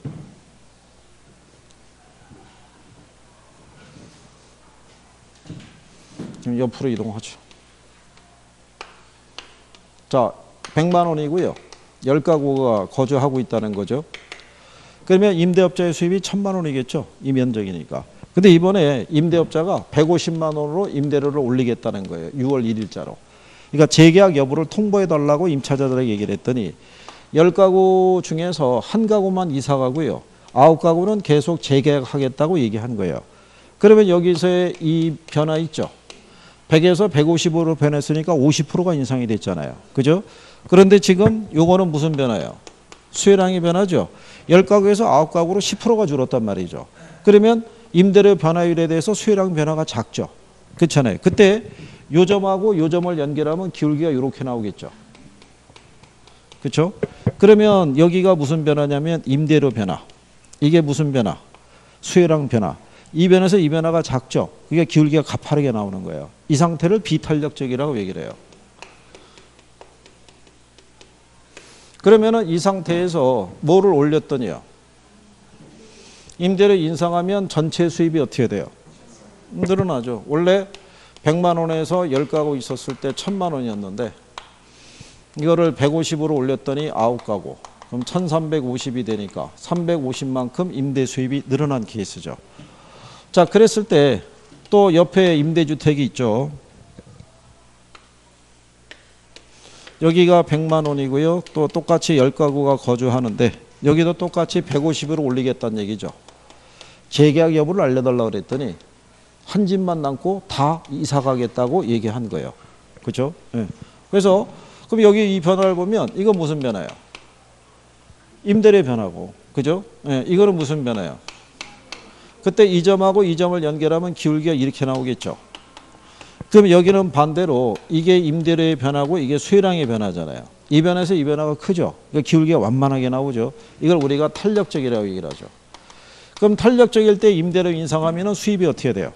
지금 옆으로 이동하죠. 자, 100만 원이고요. 10가구가 거주하고 있다는 거죠. 그러면 임대업자의 수입이 1000만 원이겠죠. 이 면적이니까. 근데 이번에 임대업자가 150만 원으로 임대료를 올리겠다는 거예요. 6월 1일자로. 그러니까 재계약 여부를 통보해 달라고 임차자들에게 얘기를 했더니 10가구 중에서 한 가구만 이사 가고요. 9가구는 계속 재계약하겠다고 얘기한 거예요. 그러면 여기서의 이 변화 있죠. 100에서 150으로 변했으니까 50%가 인상이 됐잖아요. 그죠? 그런데 지금 요거는 무슨 변화예요? 수요량이 변하죠. 10가구에서 9가구로 10%가 줄었단 말이죠. 그러면 임대료 변화율에 대해서 수요량 변화가 작죠. 그렇잖아요. 그때 요점하고 요점을 연결하면 기울기가 이렇게 나오겠죠. 그렇죠? 그러면 여기가 무슨 변화냐면 임대료 변화. 이게 무슨 변화? 수요량 변화. 이 변에서 이 변화가 작죠. 그게 기울기가 가파르게 나오는 거예요. 이 상태를 비탄력적이라고 얘기를 해요. 그러면은 이 상태에서 뭐를 올렸더니요. 임대료 인상하면 전체 수입이 어떻게 돼요? 늘어나죠. 원래 100만 원에서 10가구 있었을 때 1000만 원이었는데 이거를 150으로 올렸더니 9가구. 그럼 1350이 되니까 350만큼 임대 수입이 늘어난 케이스죠. 자, 그랬을 때 또 옆에 임대주택이 있죠. 여기가 100만 원이고요. 또 똑같이 10가구가 거주하는데 여기도 똑같이 150으로 올리겠다는 얘기죠. 재계약 여부를 알려달라고 그랬더니 한 집만 남고 다 이사 가겠다고 얘기한 거예요. 그렇죠? 네. 그래서 그럼 여기 이 변화를 보면 이건 무슨 변화예요? 임대료 변화고. 그죠? 네. 이거는 무슨 변화예요? 그때 이 점하고 이 점을 연결하면 기울기가 이렇게 나오겠죠. 그럼 여기는 반대로 이게 임대료의 변화고 이게 수요량의 변화잖아요. 이 변에서 이 변화가 크죠. 그러니까 기울기가 완만하게 나오죠. 이걸 우리가 탄력적이라고 얘기를 하죠. 그럼 탄력적일 때 임대료 인상하면 수입이 어떻게 돼요?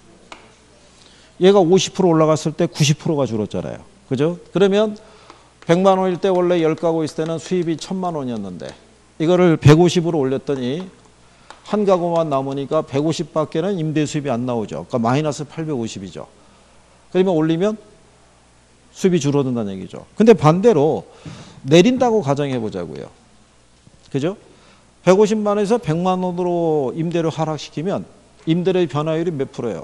얘가 50% 올라갔을 때 90%가 줄었잖아요. 그죠? 그러면 100만 원일 때 원래 10가구 있을 때는 수입이 1000만 원이었는데 이거를 150으로 올렸더니 한 가구만 남으니까 150밖에는 임대 수입이 안 나오죠. 그러니까 마이너스 850이죠. 그러면 올리면 수입이 줄어든다는 얘기죠. 근데 반대로 내린다고 가정해 보자고요. 그죠? 150만 원에서 100만 원으로 임대료 하락시키면 임대료의 변화율이 몇 프로예요?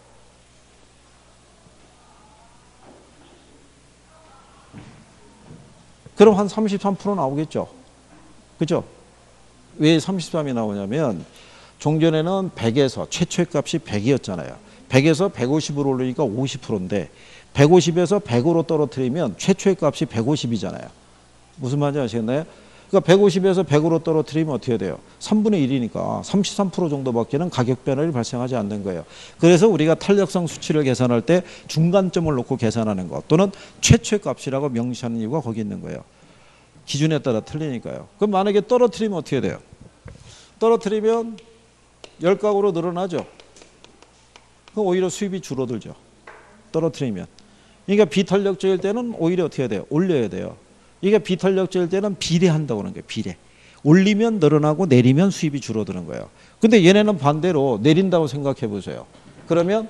그럼 한 33% 나오겠죠. 그죠? 왜 33이 나오냐면 종전에는 100에서 최초의 값이 100이었잖아요. 100에서 150으로 올리니까 50%인데 150에서 100으로 떨어뜨리면 최초의 값이 150이잖아요. 무슨 말인지 아시겠나요? 그러니까 150에서 100으로 떨어뜨리면 어떻게 돼요? 3분의 1이니까 33% 정도밖에는 가격 변화율이 발생하지 않는 거예요. 그래서 우리가 탄력성 수치를 계산할 때 중간점을 놓고 계산하는 것 또는 최초의 값이라고 명시하는 이유가 거기 있는 거예요. 기준에 따라 틀리니까요. 그럼 만약에 떨어뜨리면 어떻게 돼요? 떨어뜨리면 10가구로 늘어나죠. 그럼 오히려 수입이 줄어들죠. 떨어뜨리면. 그러니까 비탄력적일 때는 오히려 어떻게 해야 돼요? 올려야 돼요. 이게 비탄력적일 때는 비례한다고 하는 거예요. 비례. 올리면 늘어나고 내리면 수입이 줄어드는 거예요. 근데 얘네는 반대로 내린다고 생각해 보세요. 그러면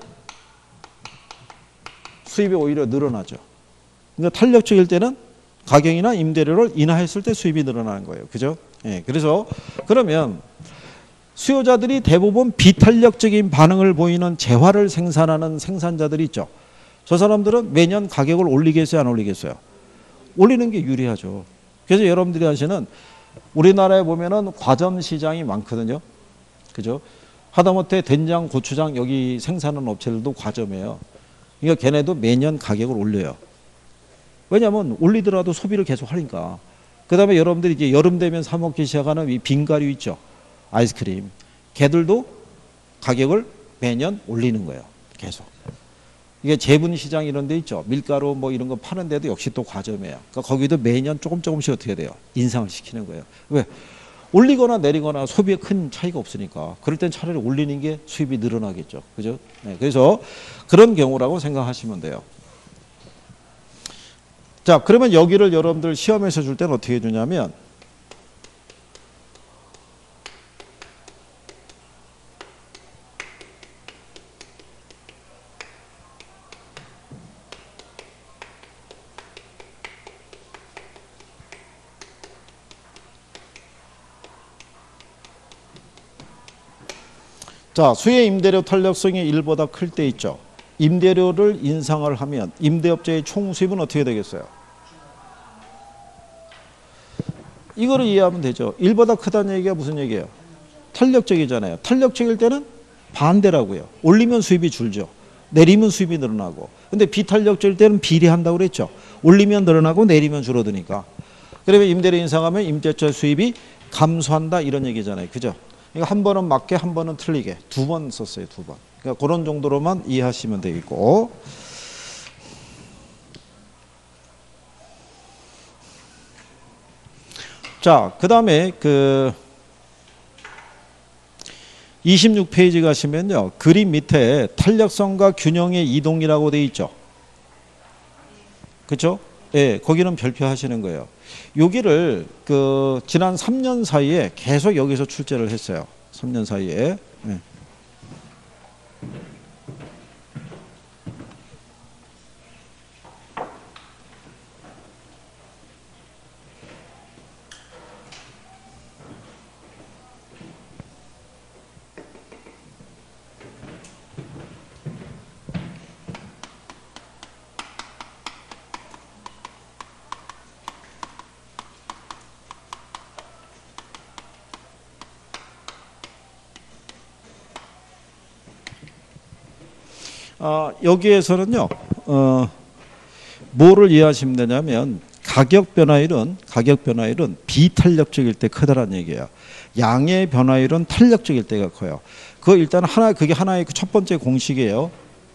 수입이 오히려 늘어나죠. 그러니까 탄력적일 때는 가격이나 임대료를 인하했을 때 수입이 늘어나는 거예요. 그죠? 예, 그래서 그러면 수요자들이 대부분 비탄력적인 반응을 보이는 재화를 생산하는 생산자들이 있죠. 저 사람들은 매년 가격을 올리겠어요? 안 올리겠어요? 올리는 게 유리하죠. 그래서 여러분들이 아시는 우리나라에 보면은 과점 시장이 많거든요. 그죠? 하다못해 된장, 고추장 여기 생산하는 업체들도 과점이에요. 그러니까 걔네도 매년 가격을 올려요. 왜냐하면 올리더라도 소비를 계속 하니까. 그 다음에 여러분들이 이제 여름 되면 사 먹기 시작하는 이 빙가류 있죠. 아이스크림. 걔들도 가격을 매년 올리는 거예요. 계속. 이게 재분시장 이런 데 있죠. 밀가루 뭐 이런 거 파는 데도 역시 또 과점이에요. 그러니까 거기도 매년 조금씩 어떻게 돼요? 인상을 시키는 거예요. 왜? 올리거나 내리거나 소비에 큰 차이가 없으니까. 그럴 땐 차라리 올리는 게 수입이 늘어나겠죠. 그죠? 네, 그래서 그런 경우라고 생각하시면 돼요. 자, 그러면 여기를 여러분들 시험에서 줄 때는 어떻게 주냐면 자, 수의 임대료 탄력성이 1보다 클 때 있죠. 임대료를 인상을 하면 임대업자의 총 수입은 어떻게 되겠어요? 이거를 이해하면 되죠. 1보다 크다는 얘기가 무슨 얘기예요? 탄력적이잖아요. 탄력적일 때는 반대라고요. 올리면 수입이 줄죠. 내리면 수입이 늘어나고. 근데 비탄력적일 때는 비례한다고 그랬죠. 올리면 늘어나고 내리면 줄어드니까. 그러면 임대료 인상하면 임대차 수입이 감소한다 이런 얘기잖아요. 그죠? 그러니까 한 번은 맞게 한 번은 틀리게 두 번 썼어요. 두 번. 그러니까 그런 정도로만 이해하시면 되겠고. 자, 그 다음에 26페이지 가시면요. 그림 밑에 탄력성과 균형의 이동이라고 되어 있죠. 그렇죠? 예, 거기는 별표하시는 거예요. 여기를 지난 3년 사이에 계속 여기서 출제를 했어요. 3년 사이에. 예. 여기에서는요, 뭐를 이해하시면 되냐면, 가격 변화율은 비탄력적일 때 크다라는 얘기예요. 양의 변화율은 탄력적일 때가 커요. 일단 그게 하나의 첫 번째 공식이에요.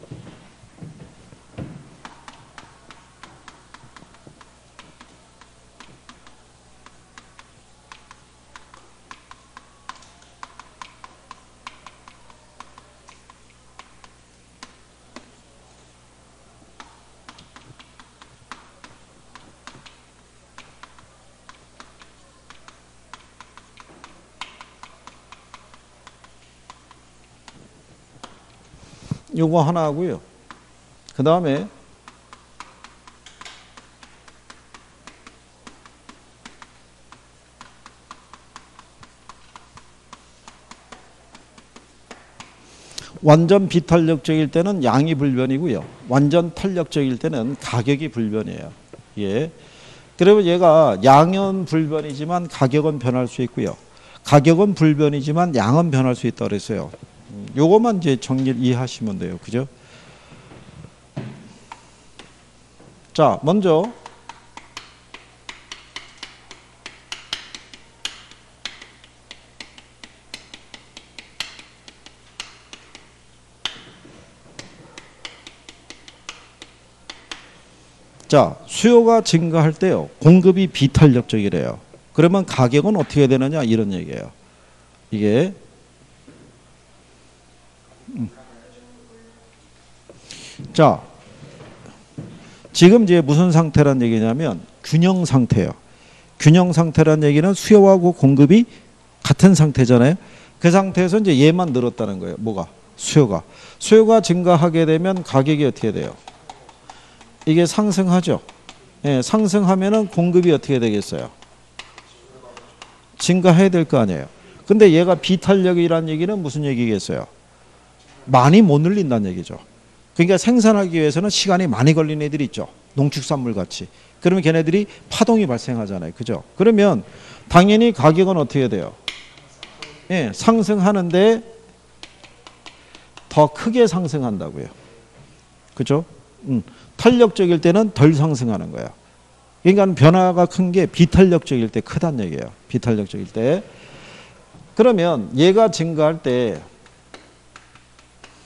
요거 하나 하고요. 그 다음에 완전 비탄력적일 때는 양이 불변이고요. 완전 탄력적일 때는 가격이 불변이에요. 예. 그러면 얘가 양은 불변이지만 가격은 변할 수 있고요. 가격은 불변이지만 양은 변할 수 있다고 그랬어요. 요것만 이제 정리를 이해하시면 돼요. 그죠? 자, 먼저 자, 수요가 증가할 때요. 공급이 비탄력적이래요. 그러면 가격은 어떻게 되느냐 이런 얘기예요. 이게 자, 지금 이제 무슨 상태란 얘기냐면 균형 상태예요. 균형 상태란 얘기는 수요하고 공급이 같은 상태잖아요. 그 상태에서 이제 얘만 늘었다는 거예요. 뭐가? 수요가 증가하게 되면 가격이 어떻게 돼요? 이게 상승하죠. 예, 상승하면은 공급이 어떻게 되겠어요? 증가해야 될 거 아니에요. 근데 얘가 비탄력이라는 얘기는 무슨 얘기겠어요? 많이 못 늘린다는 얘기죠. 그러니까 생산하기 위해서는 시간이 많이 걸리는 애들이 있죠. 농축산물 같이. 그러면 걔네들이 파동이 발생하잖아요. 그죠? 그러면 당연히 가격은 어떻게 돼요? 예, 상승하는데 더 크게 상승한다고요. 그죠? 탄력적일 때는 덜 상승하는 거예요. 그러니까 변화가 큰 게 비탄력적일 때 크다는 얘기예요. 비탄력적일 때. 그러면 얘가 증가할 때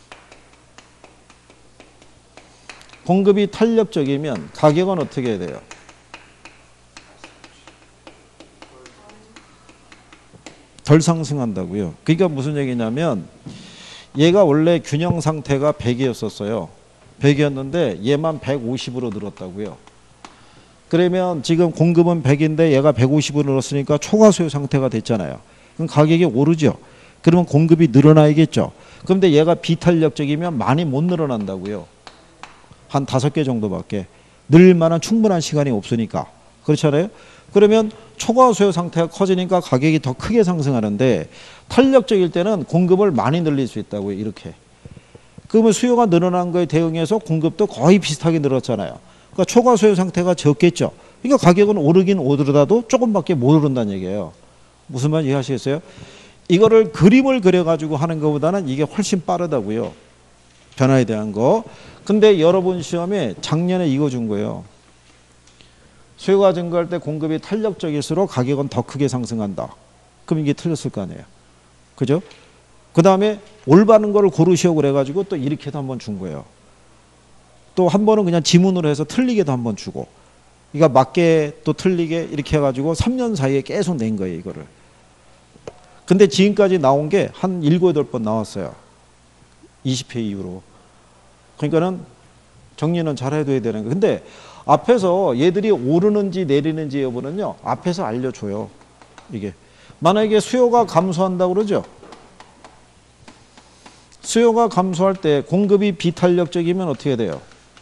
공급이 탄력적이면 가격은 어떻게 해야 돼요? 덜 상승한다고요. 그러니까 무슨 얘기냐면 얘가 원래 균형 상태가 100이었었어요. 100이었는데 얘만 150으로 늘었다고요. 그러면 지금 공급은 100인데 얘가 150으로 늘었으니까 초과 수요 상태가 됐잖아요. 그럼 가격이 오르죠. 그러면 공급이 늘어나야겠죠. 그런데 얘가 비탄력적이면 많이 못 늘어난다고요. 한 5개 정도밖에. 늘 만한 충분한 시간이 없으니까. 그렇잖아요. 그러면 초과 수요 상태가 커지니까 가격이 더 크게 상승하는데 탄력적일 때는 공급을 많이 늘릴 수 있다고요. 이렇게. 그러면 수요가 늘어난 거에 대응해서 공급도 거의 비슷하게 늘었잖아요. 그러니까 초과 수요 상태가 적겠죠. 그러니까 가격은 오르긴 오르더라도 조금밖에 못 오른다는 얘기예요. 무슨 말 이해하시겠어요? 이거를 그림을 그려가지고 하는 것보다는 이게 훨씬 빠르다고요. 변화에 대한 거. 근데 여러분 시험에 작년에 이거 준 거예요. 수요가 증가할 때 공급이 탄력적일수록 가격은 더 크게 상승한다. 그럼 이게 틀렸을 거 아니에요. 그죠? 그 다음에 올바른 거를 고르시오 그래가지고 또 이렇게도 한번 준 거예요. 또 한 번은 그냥 지문으로 해서 틀리게도 한번 주고. 그러니까 맞게 또 틀리게 이렇게 해가지고 3년 사이에 계속 낸 거예요. 이거를. 근데 지금까지 나온 게 한 7, 8번 나왔어요. 20회 이후로. 그러니까는 정리는 잘 해둬야 되는 거예요. 근데 앞에서 얘들이 오르는지 내리는지 여부는요. 앞에서 알려줘요. 이게. 만약에 수요가 감소한다고 그러죠. 수요가 감소할 때 공급이 비탄력적이면 어떻게 돼요?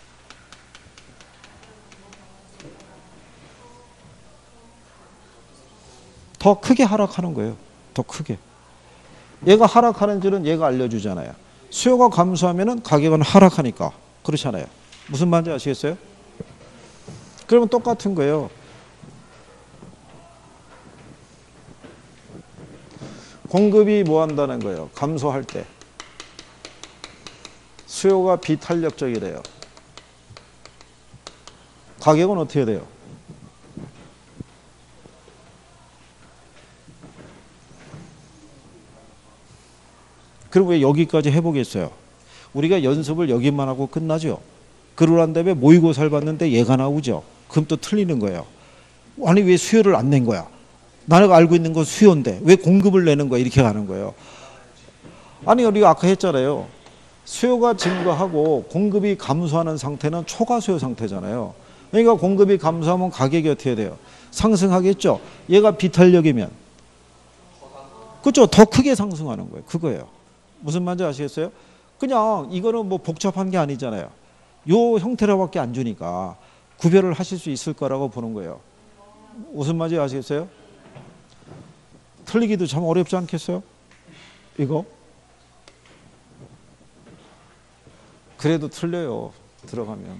더 크게 하락하는 거예요. 더 크게. 얘가 하락하는지는 얘가 알려주잖아요. 수요가 감소하면 가격은 하락하니까. 그렇잖아요. 무슨 말인지 아시겠어요? 그러면 똑같은 거예요. 공급이 뭐 한다는 거예요? 감소할 때. 수요가 비탄력적이래요. 가격은 어떻게 돼요? 그리고 왜 여기까지 해보겠어요? 우리가 연습을 여기만 하고 끝나죠. 그러고 난 다음에 모의고사를 봤는데 얘가 나오죠. 그럼 또 틀리는 거예요. 아니 왜 수요를 안 낸 거야? 나는 알고 있는 건 수요인데 왜 공급을 내는 거야? 이렇게 가는 거예요. 아니 우리가 아까 했잖아요. 수요가 증가하고 공급이 감소하는 상태는 초과 수요 상태잖아요. 그러니까 공급이 감소하면 가격이 어떻게 돼요? 상승하겠죠. 얘가 비탄력이면. 그렇죠. 더 크게 상승하는 거예요. 그거예요. 무슨 말인지 아시겠어요? 그냥 이거는 뭐 복잡한 게 아니잖아요. 요 형태로밖에 안 주니까 구별을 하실 수 있을 거라고 보는 거예요. 무슨 말인지 아시겠어요? 틀리기도 참 어렵지 않겠어요? 이거? 그래도 틀려요. 들어가면.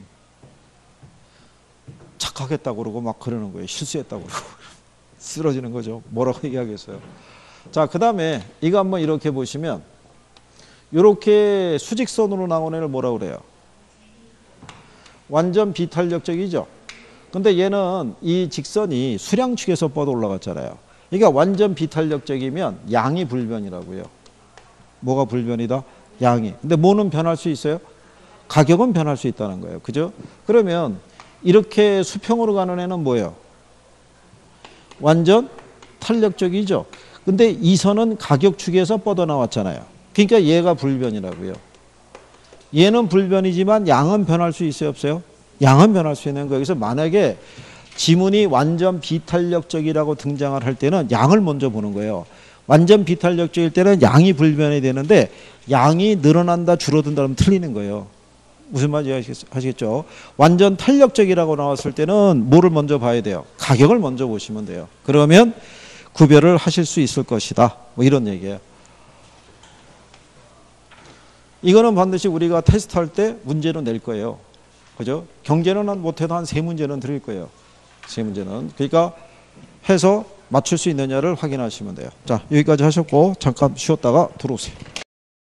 착하겠다고 그러고 막 그러는 거예요. 실수했다고 그러고. 쓰러지는 거죠. 뭐라고 얘기하겠어요. 자, 그 다음에 이거 한번 이렇게 보시면 이렇게 수직선으로 나온 애를 뭐라고 그래요? 완전 비탄력적이죠. 근데 얘는 이 직선이 수량축에서 뻗어 올라갔잖아요. 그러니까 완전 비탄력적이면 양이 불변이라고요. 뭐가 불변이다? 양이. 근데 뭐는 변할 수 있어요? 가격은 변할 수 있다는 거예요. 그죠? 그러면 이렇게 수평으로 가는 애는 뭐예요? 완전 탄력적이죠. 근데 이 선은 가격축에서 뻗어나왔잖아요. 그러니까 얘가 불변이라고요. 얘는 불변이지만 양은 변할 수 있어요? 없어요? 양은 변할 수 있는 거예요. 그래서 만약에 지문이 완전 비탄력적이라고 등장을 할 때는 양을 먼저 보는 거예요. 완전 비탄력적일 때는 양이 불변이 되는데 양이 늘어난다 줄어든다 하면 틀리는 거예요. 무슨 말인지 아시겠죠? 완전 탄력적이라고 나왔을 때는 뭐를 먼저 봐야 돼요? 가격을 먼저 보시면 돼요. 그러면 구별을 하실 수 있을 것이다. 뭐 이런 얘기예요. 이거는 반드시 우리가 테스트할 때 문제로 낼 거예요. 그죠? 경제는 못해도 한 3문제는 드릴 거예요. 3문제는. 그러니까 해서 맞출 수 있느냐를 확인하시면 돼요. 자, 여기까지 하셨고 잠깐 쉬었다가 들어오세요.